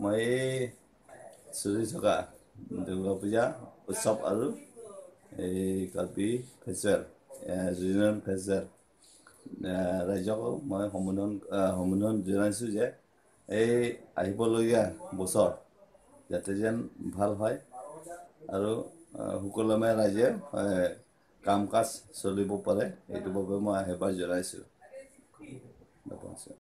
মই চলি থকা দুৰ্গা পূজা উৎসৱ আৰু এই কাৰ্বি ফেষ্টিভেল ৰিউনিয়ন ফেষ্টিভেল ৰাজ্যক মই সম্বোধন জনাইছোঁ যে এই আহিবলগীয়া বছৰ যাতে যেন ভাল হয় আৰু সুকলমে ৰাইজে কাম কাজ চলিব পাৰে এইটো বাবে মই আহ্বান জনাইছোঁ।